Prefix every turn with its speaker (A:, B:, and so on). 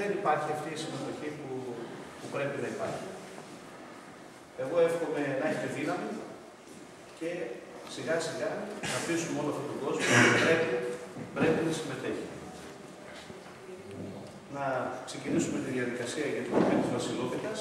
A: δεν υπάρχει αυτή η συμμετοχή που πρέπει να υπάρχει. Εγώ εύχομαι να έχετε δύναμη και σιγά σιγά να πείσουμε όλο αυτόν τον κόσμο ότι πρέπει να συμμετέχει. Να ξεκινήσουμε τη διαδικασία για την οποία της Βασιλόπιτας.